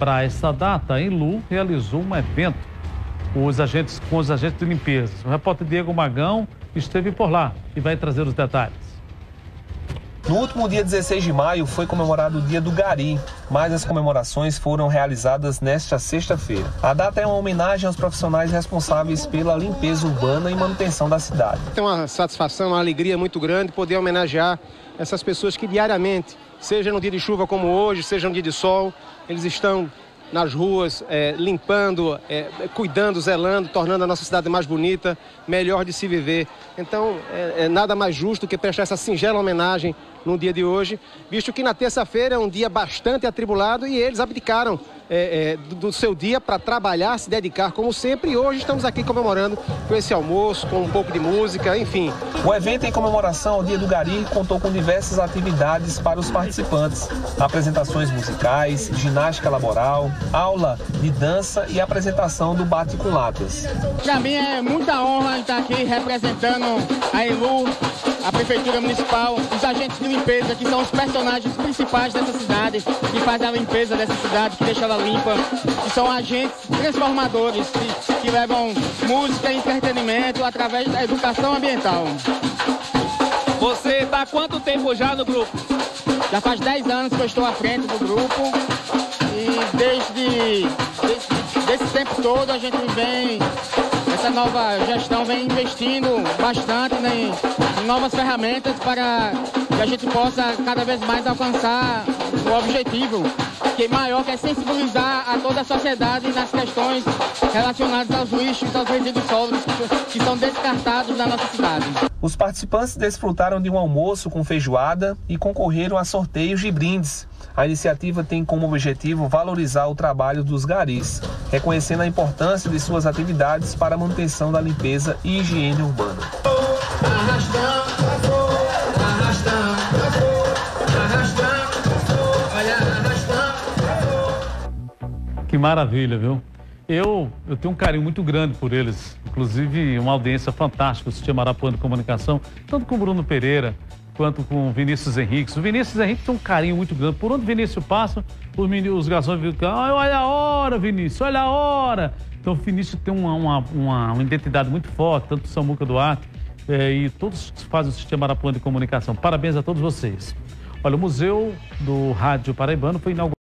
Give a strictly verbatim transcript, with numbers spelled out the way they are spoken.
para essa data, a Enlu realizou um evento os agentes, com os agentes de limpeza. O repórter Diego Magão esteve por lá e vai trazer os detalhes. No último dia dezesseis de maio foi comemorado o Dia do Gari, mas as comemorações foram realizadas nesta sexta-feira. A data é uma homenagem aos profissionais responsáveis pela limpeza urbana e manutenção da cidade. É uma satisfação, uma alegria muito grande poder homenagear essas pessoas que diariamente, seja no dia de chuva como hoje, seja no dia de sol, eles estão nas ruas, é, limpando, é, cuidando, zelando, tornando a nossa cidade mais bonita, melhor de se viver. Então, é, é nada mais justo que prestar essa singela homenagem no dia de hoje, visto que na terça-feira é um dia bastante atribulado e eles abdicaram é, é, do, do seu dia para trabalhar, se dedicar como sempre, e hoje estamos aqui comemorando com esse almoço, com um pouco de música, enfim. O evento em comemoração ao Dia do Gari contou com diversas atividades para os participantes, apresentações musicais, ginástica laboral, aula de dança e apresentação do bate com latas. Para mim é muita honra estar aqui representando a Enlu, a Prefeitura Municipal, os agentes de limpeza, que são os personagens principais dessa cidade, que fazem a limpeza dessa cidade, que deixa ela limpa, que são agentes transformadores, que, que levam música e entretenimento através da educação ambiental. Você está há quanto tempo já no grupo? Já faz dez anos que eu estou à frente do grupo e desde, desde desse tempo todo a gente vem, essa nova gestão vem investindo bastante em, em novas ferramentas para que a gente possa cada vez mais alcançar o objetivo, que é maior, que é sensibilizar a toda a sociedade nas questões relacionadas aos lixos, aos resíduos sólidos que são descartados da nossa cidade. Os participantes desfrutaram de um almoço com feijoada e concorreram a sorteios de brindes. A iniciativa tem como objetivo valorizar o trabalho dos garis, reconhecendo a importância de suas atividades para a manutenção da limpeza e higiene urbana. Que maravilha, viu? Eu, eu tenho um carinho muito grande por eles, inclusive uma audiência fantástica, o Sistema Arapuã de Comunicação, tanto com o Bruno Pereira, quanto com o Vinícius Henrique. O Vinícius Henrique tem um carinho muito grande. Por onde o Vinícius passa, os, meninos, os garçons ficam, olha a hora, Vinícius, olha a hora. Então o Vinícius tem uma, uma, uma, uma identidade muito forte, tanto o Samuca Duarte, é, e todos fazem o Sistema Arapuã de Comunicação. Parabéns a todos vocês. Olha, o Museu do Rádio Paraibano foi inaugurado.